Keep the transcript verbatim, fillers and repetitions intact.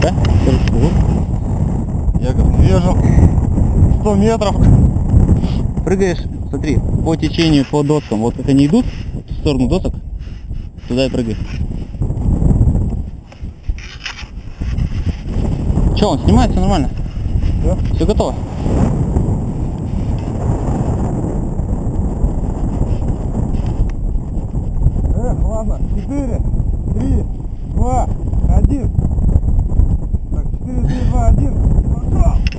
Да? Я как вижу сто метров. Прыгаешь, смотри, по течению, по доскам. Вот как они идут в сторону досок, туда и прыгай. Че, он снимается нормально? Да. Все готово? Эх, ладно. четыре, три, два, один. Так, четыре, три, два, один. Пошел!